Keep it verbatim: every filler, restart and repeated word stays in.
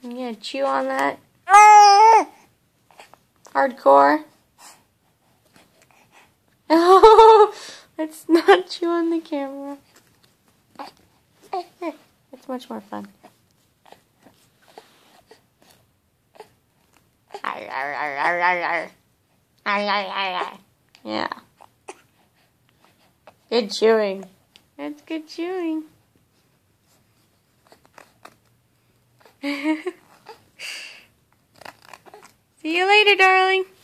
You gonna chew on that? Hardcore. Oh, let's not chew on the camera. It's much more fun. Yeah. Good chewing. That's good chewing. See you later, darling.